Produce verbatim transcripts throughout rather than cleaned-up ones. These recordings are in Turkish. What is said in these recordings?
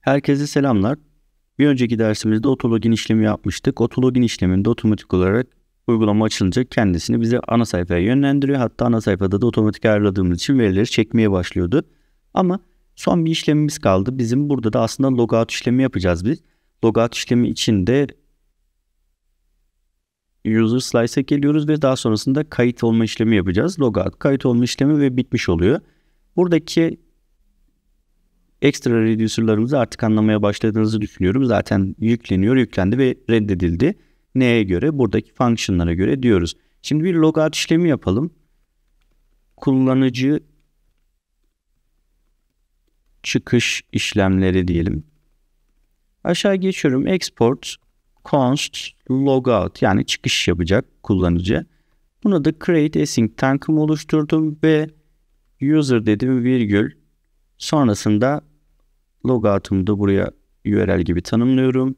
Herkese selamlar. Bir önceki dersimizde autologin işlemi yapmıştık. Autologin işleminde otomatik olarak uygulama açılınca kendisini bize ana sayfaya yönlendiriyor. Hatta ana sayfada da otomatik ayarladığımız için verileri çekmeye başlıyordu. Ama son bir işlemimiz kaldı. Bizim burada da aslında logout işlemi yapacağız biz. Logout işlemi için de user slice'a geliyoruz ve daha sonrasında kayıt olma işlemi yapacağız. Logout kayıt olma işlemi ve bitmiş oluyor. Buradaki ekstra reducer'larımızı artık anlamaya başladığınızı düşünüyorum. Zaten yükleniyor, yüklendi ve reddedildi. Neye göre? Buradaki function'lara göre diyoruz. Şimdi bir logout işlemi yapalım. Kullanıcı çıkış işlemleri diyelim. Aşağı geçiyorum. Export const logout, yani çıkış yapacak kullanıcı. Buna da create async tank'ımı oluşturdum ve user dedim, virgül. Sonrasında logout'umu da buraya U R L gibi tanımlıyorum.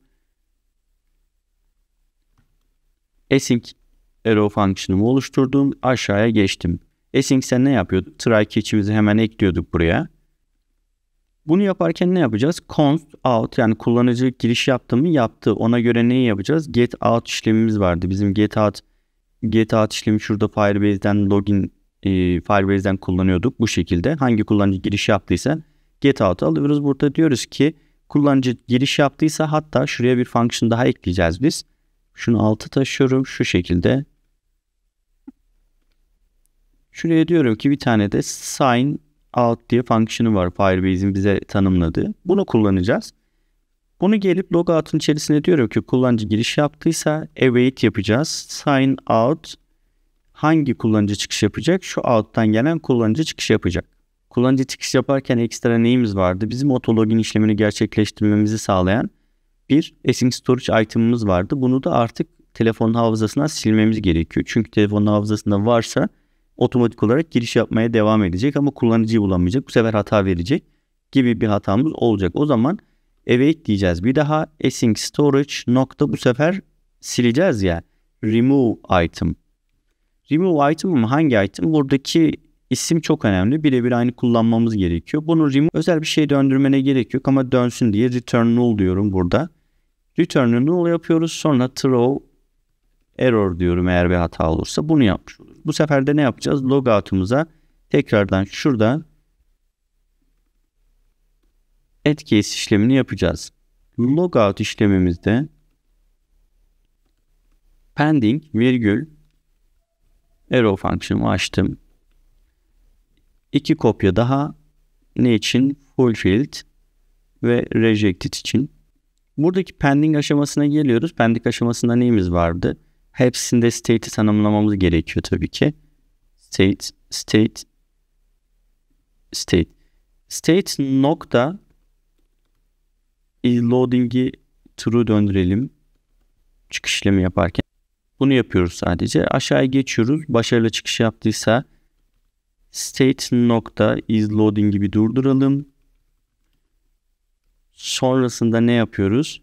Async arrow function'ımı oluşturdum. Aşağıya geçtim. Async sen ne yapıyorduk? Try catch'imizi hemen ekliyorduk buraya. Bunu yaparken ne yapacağız? Const out, yani kullanıcı giriş yaptı mı? Yaptı. Ona göre neyi yapacağız? Get out işlemimiz vardı. Bizim get out get out işlemi şurada Firebase'den login e, Firebase'den kullanıyorduk bu şekilde. Hangi kullanıcı giriş yaptıysa get out'u alıyoruz. Burada diyoruz ki kullanıcı giriş yaptıysa, hatta şuraya bir function daha ekleyeceğiz biz. Şunu altı taşıyorum şu şekilde. Şuraya diyorum ki bir tane de sign out diye function'ı var Firebase'in bize tanımladığı. Bunu kullanacağız. Bunu gelip logout'un içerisine diyorum ki kullanıcı giriş yaptıysa await yapacağız. Sign out, hangi kullanıcı çıkış yapacak? Şu out'tan gelen kullanıcı çıkış yapacak. Kullanıcı çıkış yaparken ekstra neyimiz vardı? Bizim autologin işlemini gerçekleştirmemizi sağlayan bir async storage item'ımız vardı. Bunu da artık telefonun hafızasından silmemiz gerekiyor. Çünkü telefonun hafızasında varsa otomatik olarak giriş yapmaya devam edecek ama kullanıcıyı bulamayacak. Bu sefer hata verecek gibi bir hatamız olacak. O zaman await diyeceğiz. Bir daha async storage nokta, bu sefer sileceğiz ya. Remove item. Remove item mı? Hangi item? Buradaki isim çok önemli. Birebir aynı kullanmamız gerekiyor. Bunu remove, özel bir şey döndürmene gerek yok ama dönsün diye return null diyorum burada. Return null yapıyoruz. Sonra throw error diyorum eğer bir hata olursa. Bunu yapmış oluruz. Bu sefer de ne yapacağız? Logout'umuza tekrardan şurada add case işlemini yapacağız. Logout işlemimizde pending virgül arrow function'ımı açtım. İki kopya daha ne için? Fulfilled ve rejected için. Buradaki pending aşamasına geliyoruz. Pending aşamasında neyimiz vardı? Hepsinde state'i tanımlamamız gerekiyor tabii ki. State, state, state. State nokta is loading'i true döndürelim. Çıkış işlemi yaparken. Bunu yapıyoruz sadece. Aşağıya geçiyoruz. Başarılı çıkış yaptıysa state nokta is loading'i bir durduralım. Sonrasında ne yapıyoruz?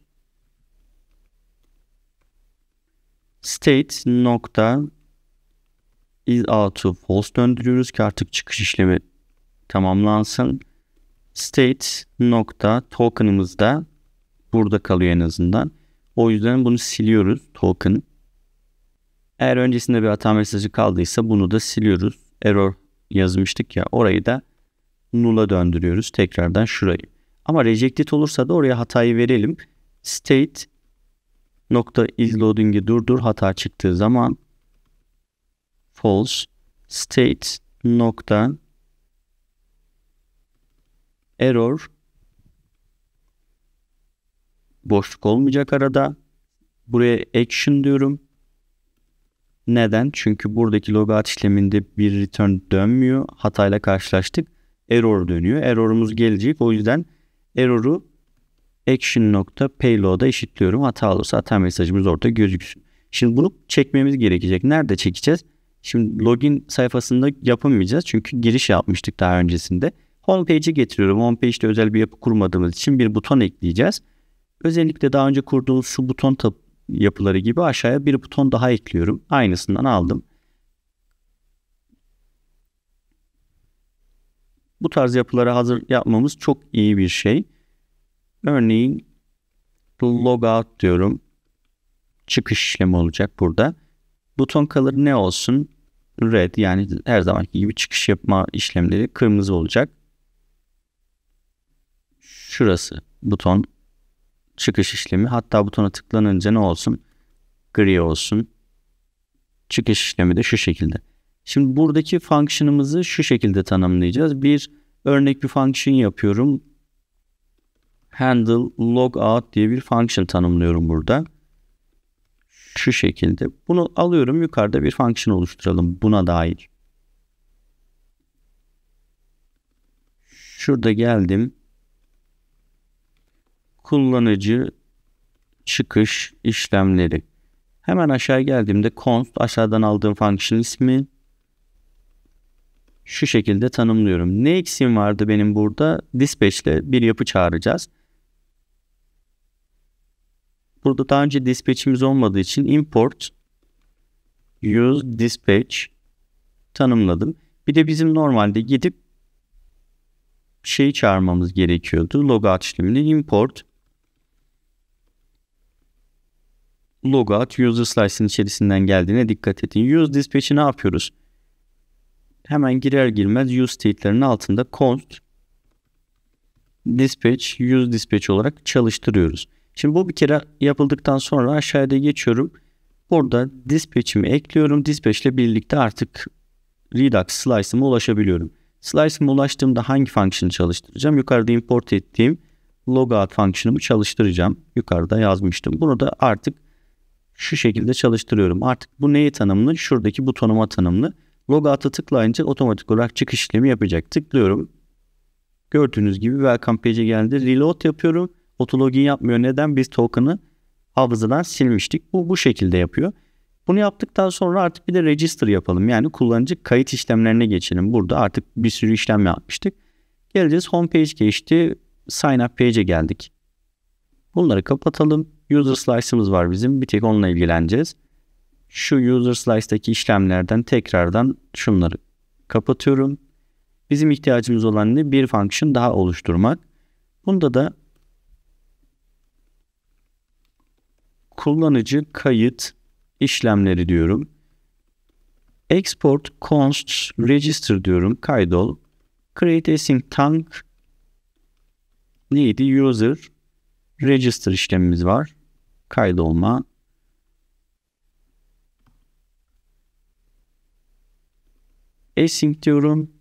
State nokta is out to false döndürüyoruz ki artık çıkış işlemi tamamlansın. State nokta token'ımız da burada kalıyor en azından. O yüzden bunu siliyoruz, token. Eğer öncesinde bir hata mesajı kaldıysa bunu da siliyoruz. Error yazmıştık ya, orayı da null'a döndürüyoruz tekrardan şurayı. Ama rejected olursa da oraya hatayı verelim. State nokta is loading'i durdur, hata çıktığı zaman false. State nokta error, boşluk olmayacak arada. Buraya action diyorum. Neden? Çünkü buradaki logout işleminde bir return dönmüyor. Hatayla karşılaştık. Error dönüyor. Error'umuz gelecek. O yüzden error'u action.payload'a eşitliyorum. Hata olursa hata mesajımız orada gözüksün. Şimdi bunu çekmemiz gerekecek. Nerede çekeceğiz? Şimdi login sayfasında yapamayacağız. Çünkü giriş yapmıştık daha öncesinde. Homepage'e getiriyorum. Homepage'de özel bir yapı kurmadığımız için bir buton ekleyeceğiz. Özellikle daha önce kurduğumuz şu buton yapıları gibi aşağıya bir buton daha ekliyorum. Aynısından aldım. Bu tarz yapıları hazır yapmamız çok iyi bir şey. Örneğin logout diyorum. Çıkış işlemi olacak burada. Buton color ne olsun? Red, yani her zamanki gibi çıkış yapma işlemleri kırmızı olacak. Şurası buton çıkış işlemi. Hatta butona tıklanınca ne olsun? Gri olsun. Çıkış işlemi de şu şekilde. Şimdi buradaki function'ımızı şu şekilde tanımlayacağız. Bir örnek bir function yapıyorum. Handle logout diye bir function tanımlıyorum burada. Şu şekilde. Bunu alıyorum, yukarıda bir function oluşturalım buna dair. Şurada geldim. Kullanıcı çıkış işlemleri. Hemen aşağı geldiğimde const, aşağıdan aldığım function ismi, şu şekilde tanımlıyorum. Ne eksiğim vardı benim burada? Dispatch ile bir yapı çağıracağız. Burada daha önce dispatch'imiz olmadığı için import use dispatch tanımladım. Bir de bizim normalde gidip şeyi çağırmamız gerekiyordu. Logout işlemini import logout user slice'ın içerisinden geldiğine dikkat edin. Use dispatch'i ne yapıyoruz? Hemen girer girmez use state'lerinin altında const dispatch use dispatch olarak çalıştırıyoruz. Şimdi bu bir kere yapıldıktan sonra aşağıda geçiyorum. Burada dispatch'imi ekliyorum. Dispatch ile birlikte artık Redux slice'ıma ulaşabiliyorum. Slice'ıma ulaştığımda hangi function çalıştıracağım? Yukarıda import ettiğim logout function'ımı çalıştıracağım. Yukarıda yazmıştım. Bunu da artık şu şekilde çalıştırıyorum. Artık bu neye tanımlı? Şuradaki butonuma tanımlı. Logout'a tıklayınca otomatik olarak çıkış işlemi yapacak. Tıklıyorum. Gördüğünüz gibi welcome page'e geldi. Reload yapıyorum. Autologin yapmıyor. Neden? Biz token'ı hafızadan silmiştik. Bu bu şekilde yapıyor. Bunu yaptıktan sonra artık bir de register yapalım. Yani kullanıcı kayıt işlemlerine geçelim. Burada artık bir sürü işlem yapmıştık. Geleceğiz. Home page geçti. Sign up page'e geldik. Bunları kapatalım. User slice'ımız var bizim. Bir tek onunla ilgileneceğiz. Şu user slice'daki işlemlerden tekrardan şunları kapatıyorum. Bizim ihtiyacımız olan ne? Bir function daha oluşturmak. Bunda da kullanıcı kayıt işlemleri diyorum. Export const register diyorum. Kaydol. Create async tank neydi? User register işlemimiz var. Kaydolma. Async diyorum.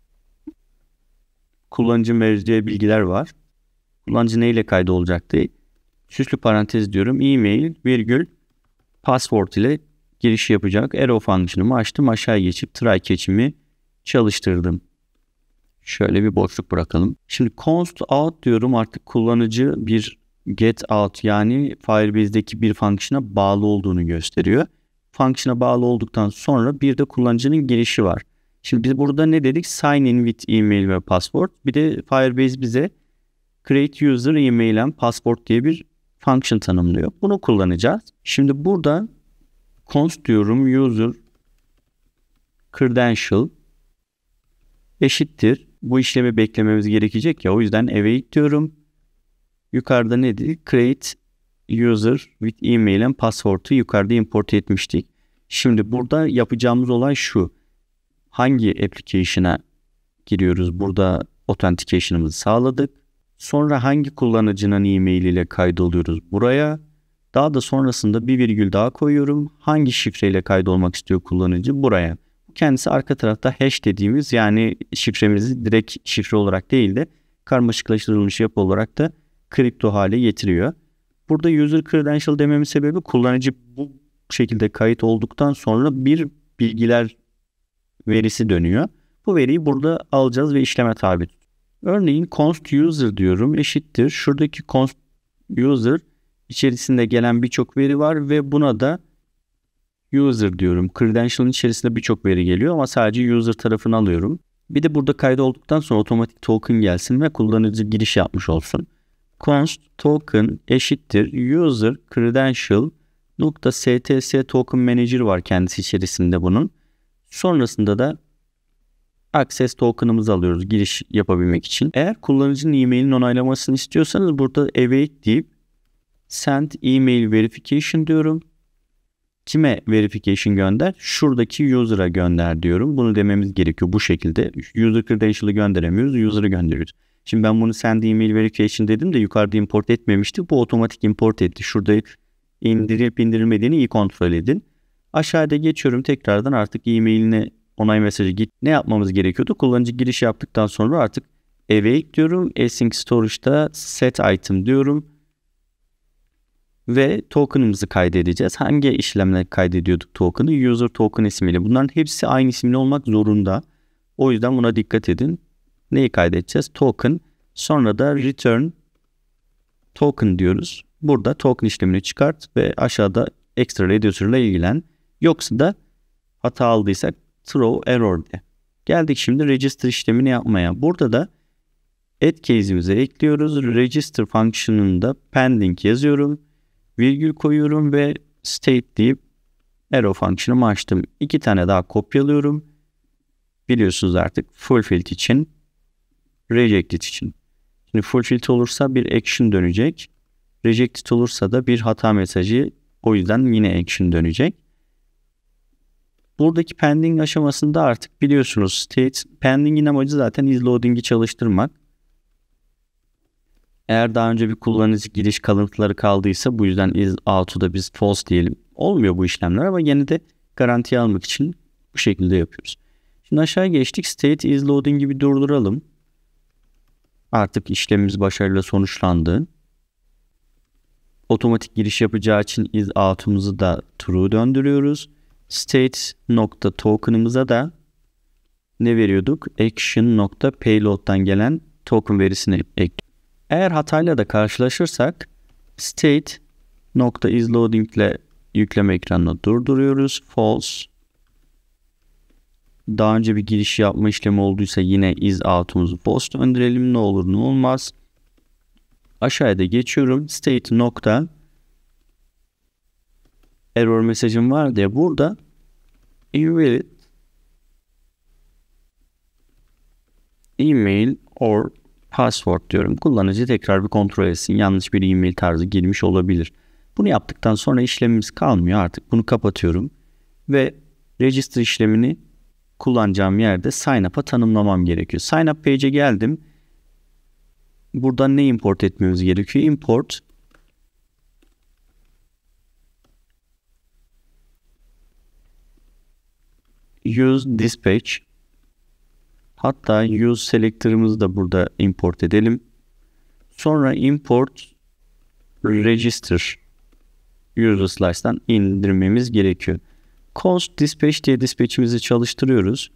Kullanıcının vereceği bilgiler var. Kullanıcı neyle kaydolacaktı? Süslü parantez diyorum. E-mail virgül password ile giriş yapacak. Arrow function'ımı açtım. Aşağı geçip try catch'imi çalıştırdım. Şöyle bir boşluk bırakalım. Şimdi const out diyorum. Artık kullanıcı bir get out, yani Firebase'deki bir function'a bağlı olduğunu gösteriyor. Function'a bağlı olduktan sonra bir de kullanıcının girişi var. Şimdi biz burada ne dedik? Sign in with email ve password. Bir de Firebase bize create user email and password diye bir function tanımlıyor. Bunu kullanacağız. Şimdi burada const diyorum, user credential eşittir. Bu işlemi beklememiz gerekecek ya, o yüzden await diyorum. Yukarıda nedir? Create user with email and password'u yukarıda import etmiştik. Şimdi burada yapacağımız olay şu. Hangi application'a giriyoruz? Burada authentication'ımızı sağladık. Sonra hangi kullanıcının e-mail ile kaydoluyoruz buraya? Daha da sonrasında bir virgül daha koyuyorum. Hangi şifreyle kaydolmak istiyor kullanıcı? Buraya. Kendisi arka tarafta hash dediğimiz, yani şifremizi direkt şifre olarak değil de karmaşıklaştırılmış yapı olarak da kripto hale getiriyor. Burada user credential dememin sebebi, kullanıcı bu şekilde kayıt olduktan sonra bir bilgiler verisi dönüyor. Bu veriyi burada alacağız ve işleme tabi. Örneğin const user diyorum, eşittir. Şuradaki const user içerisinde gelen birçok veri var ve buna da user diyorum. Credential'ın içerisinde birçok veri geliyor ama sadece user tarafını alıyorum. Bir de burada kaydolduktan sonra otomatik token gelsin ve kullanıcı giriş yapmış olsun. Const token eşittir user credential nokta stc token manager var kendisi içerisinde bunun. Sonrasında da access token'ımızı alıyoruz giriş yapabilmek için. Eğer kullanıcının e-mail'in onaylamasını istiyorsanız burada await deyip send email verification diyorum. Kime verification gönder? Şuradaki user'a gönder diyorum. Bunu dememiz gerekiyor bu şekilde. User credential'ı gönderemiyoruz, user'ı gönderiyoruz. Şimdi ben bunu send email verification dedim de yukarıda import etmemiştik. Bu otomatik import etti. Şurada indirip indirilmediğini iyi kontrol edin. Aşağıda geçiyorum tekrardan, artık e-mailine onay mesajı git. Ne yapmamız gerekiyordu? Kullanıcı giriş yaptıktan sonra artık await diyorum. Async storage'da set item diyorum. Ve token'ımızı kaydedeceğiz. Hangi işlemle kaydediyorduk token'ı? User token ismiyle. Bunların hepsi aynı isimli olmak zorunda. O yüzden buna dikkat edin. Neyi kaydedeceğiz? Token. Sonra da return token diyoruz. Burada token işlemini çıkart ve aşağıda extra reducer ile ilgilen. Yoksa da hata aldıysak throw error de. Geldik şimdi register işlemini yapmaya. Burada da add case'imize ekliyoruz. Register function'ında pending yazıyorum. Virgül koyuyorum ve state deyip arrow function'ımı açtım. İki tane daha kopyalıyorum. Biliyorsunuz artık fulfilled için, rejected için. Şimdi fulfilled olursa bir action dönecek. Rejected olursa da bir hata mesajı. O yüzden yine action dönecek. Buradaki pending aşamasında artık biliyorsunuz state, pending'in amacı zaten isLoading'i çalıştırmak. Eğer daha önce bir kullanıcı giriş kalıntıları kaldıysa bu yüzden isOut'u da biz false diyelim. Olmuyor bu işlemler ama yine de garantiye almak için bu şekilde yapıyoruz. Şimdi aşağı geçtik. State isLoading'i bir durduralım. Artık işlemimiz başarıyla sonuçlandı. Otomatik giriş yapacağı için isOut'umuzu da true döndürüyoruz. State nokta token'ımıza da ne veriyorduk? Action nokta payload'dan gelen token verisini ekliyoruz. Eğer hatayla da karşılaşırsak state nokta isLoading ile yükleme ekranını durduruyoruz. False. Daha önce bir giriş yapma işlemi olduysa yine isOut'umuzu false döndürelim. Ne olur ne olmaz. Aşağıda geçiyorum. State nokta error mesajım var diye burada invalid email or password diyorum. Kullanıcı tekrar bir kontrol etsin. Yanlış bir e-mail tarzı girmiş olabilir. Bunu yaptıktan sonra işlemimiz kalmıyor. Artık bunu kapatıyorum. Ve register işlemini kullanacağım yerde sign up'a tanımlamam gerekiyor. Sign up page'e geldim. Buradan ne import etmemiz gerekiyor? Import use dispatch. Hatta use selector'ımızı da burada import edelim. Sonra import register user slice'dan indirmemiz gerekiyor. Const dispatch diye dispatch'imizi çalıştırıyoruz.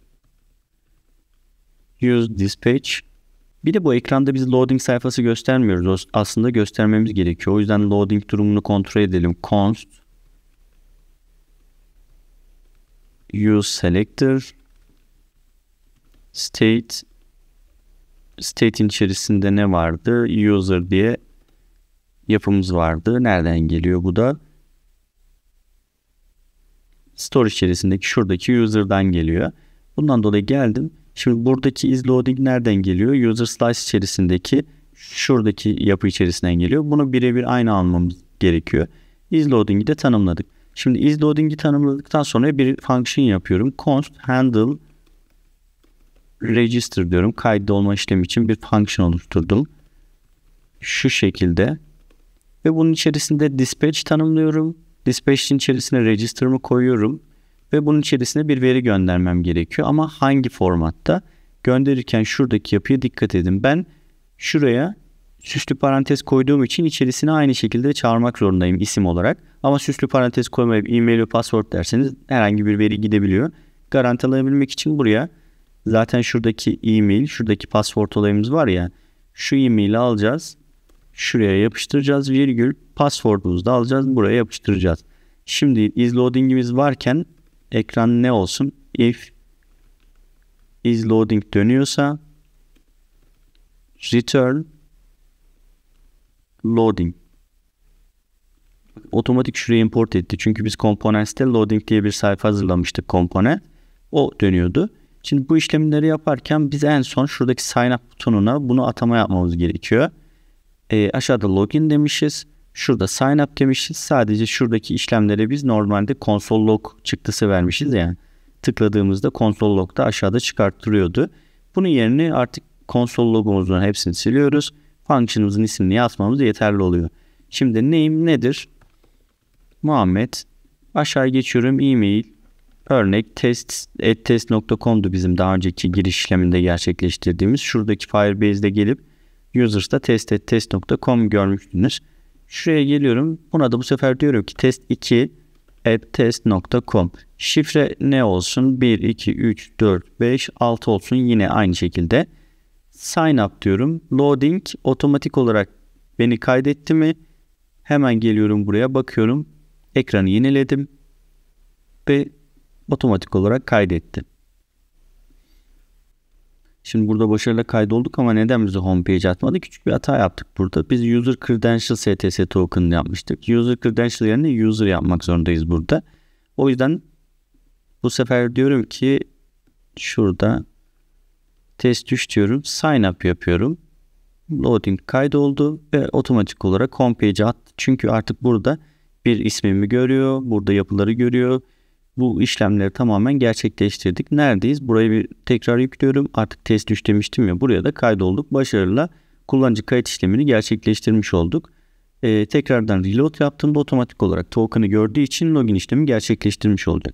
Use dispatch. Bir de bu ekranda biz loading sayfası göstermiyoruz. Aslında göstermemiz gerekiyor. O yüzden loading durumunu kontrol edelim. Const use selector state state'in içerisinde ne vardı? User diye yapımız vardı. Nereden geliyor bu da? Store içerisindeki şuradaki user'dan geliyor. Bundan dolayı geldim. Şimdi buradaki isLoading nereden geliyor? User slice içerisindeki şuradaki yapı içerisinden geliyor. Bunu birebir aynı almamız gerekiyor. isLoading'i de tanımladık. Şimdi isLoading'i tanımladıktan sonra bir function yapıyorum. Const handle register diyorum. Kayıt olma işlemi için bir function oluşturdum. Şu şekilde. Ve bunun içerisinde dispatch tanımlıyorum. Dispatch'in içerisine register'ımı koyuyorum. Ve bunun içerisine bir veri göndermem gerekiyor. Ama hangi formatta? Gönderirken şuradaki yapıya dikkat edin. Ben şuraya süslü parantez koyduğum için içerisine aynı şekilde çağırmak zorundayım isim olarak. Ama süslü parantez koymayıp e-mail ve password derseniz herhangi bir veri gidebiliyor. Garanti alabilmek için buraya zaten şuradaki e-mail, şuradaki password olayımız var ya. Şu e-mail'i alacağız. Şuraya yapıştıracağız. Virgül password'umuzu da alacağız. Buraya yapıştıracağız. Şimdi isLoading'imiz varken ekran ne olsun? If isLoading dönüyorsa return loading. Otomatik şuraya import etti. Çünkü biz Components'te loading diye bir sayfa hazırlamıştık komponent. O dönüyordu. Şimdi bu işlemleri yaparken biz en son şuradaki sign up butonuna bunu atama yapmamız gerekiyor. E, aşağıda login demişiz. Şurada sign up demişiz. Sadece şuradaki işlemlere biz normalde console log çıktısı vermişiz yani. Tıkladığımızda console log'da aşağıda çıkarttırıyordu. Bunun yerine artık console logomuzun hepsini siliyoruz. Function'ımızın ismini yazmamız yeterli oluyor. Şimdi name nedir? Muhammed. Aşağı geçiyorum. E-mail. Örnek test at test nokta com'du bizim daha önceki giriş işleminde gerçekleştirdiğimiz. Şuradaki Firebase'de gelip users'ta test at test nokta com görmüştünüz. Şuraya geliyorum. Buna da bu sefer diyorum ki test iki at test nokta com. Şifre ne olsun? bir, iki, üç, dört, beş, altı olsun. Yine aynı şekilde. Sign up diyorum. Loading otomatik olarak beni kaydetti mi? Hemen geliyorum buraya bakıyorum. Ekranı yeniledim. Ve otomatik olarak kaydetti. Şimdi burada başarıyla kaydolduk ama neden bize homepage atmadı? Küçük bir hata yaptık burada. Biz user credential S T S token yapmıştık. User credential yerine user yapmak zorundayız burada. O yüzden bu sefer diyorum ki şurada test üç diyorum. Sign up yapıyorum. Loading kaydoldu ve otomatik olarak homepage'e attı. Çünkü artık burada bir ismimi görüyor. Burada yapıları görüyor. Bu işlemleri tamamen gerçekleştirdik. Neredeyiz? Burayı bir tekrar yüklüyorum. Artık test üç demiştim ya. Buraya da kaydolduk. Başarıyla kullanıcı kayıt işlemini gerçekleştirmiş olduk. Ee, tekrardan reload yaptığımda otomatik olarak token'ı gördüğü için login işlemi gerçekleştirmiş olacak.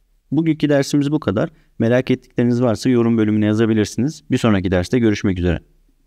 Bugünkü dersimiz bu kadar. Merak ettikleriniz varsa yorum bölümüne yazabilirsiniz. Bir sonraki derste görüşmek üzere.